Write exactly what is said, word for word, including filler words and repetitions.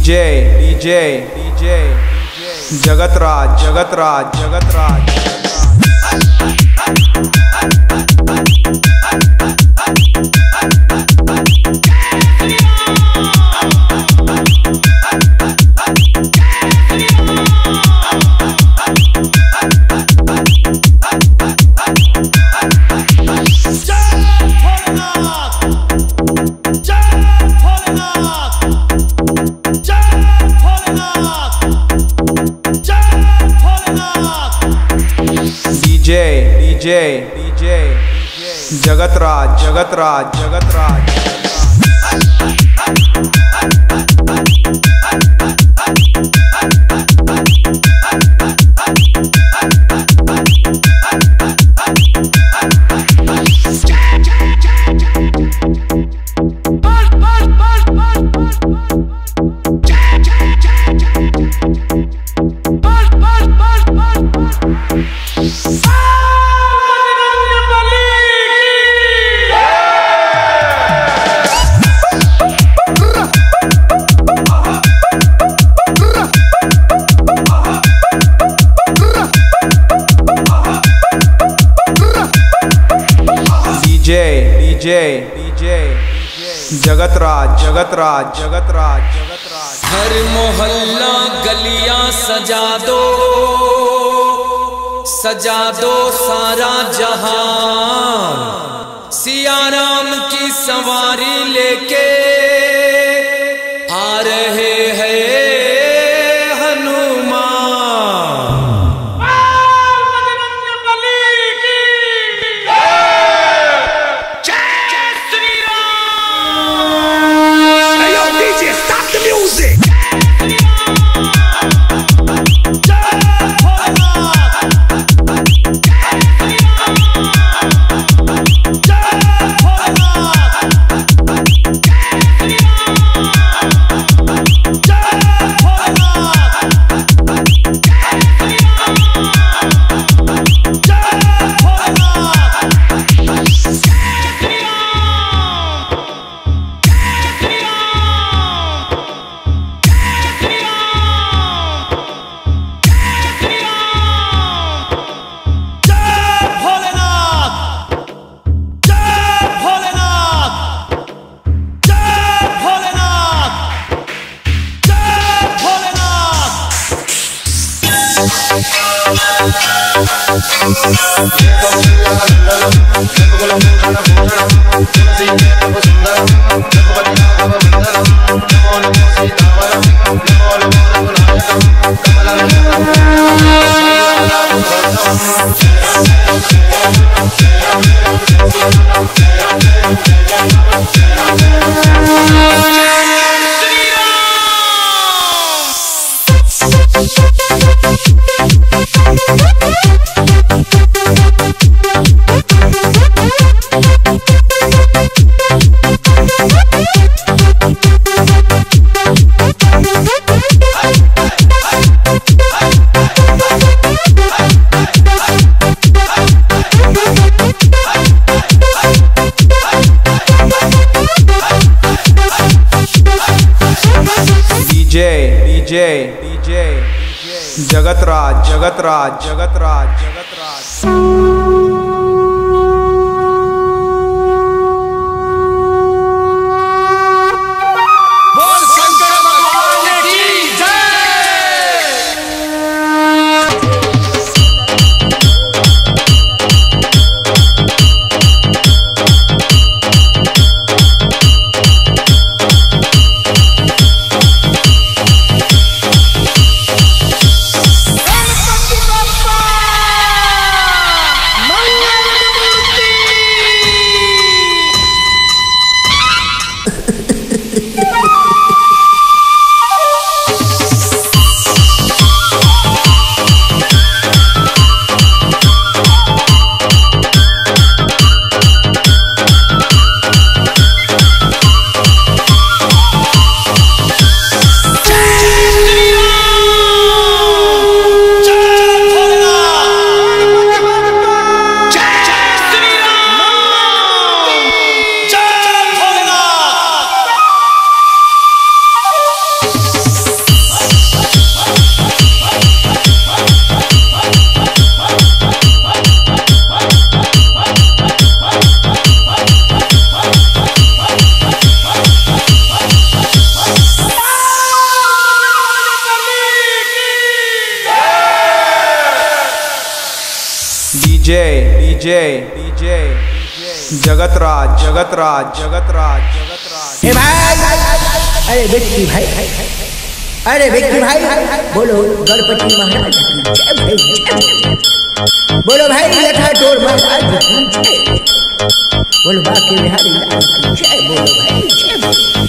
DJ DJ DJ जगत राज जगत राज जगत राज डीजे डीजे डीजे जगत राज जगत राज जगत राज डीजे डीजे डीजे जगत राज जगत राज जगत राज जगत राज हर मोहल्ला गलियां सजा दो सजा दो सारा जहां सिया राम की सवारी लेके आ रहे हैं डीजे डीजे डीजे जगत राज जगत राज जगत राज जगत राज डीजे डीजे जगत राज जगत राज जगत राज जगत राज। ए भाई, अरे व्यक्ति भाई, अरे व्यक्ति भाई, बोलो गणपति महाराज की जय भाई, जय बोलो भाई यथा टोर महाराज की जय, बोलो बाकी बिहारी लाल की जय, बोलो भाई जय।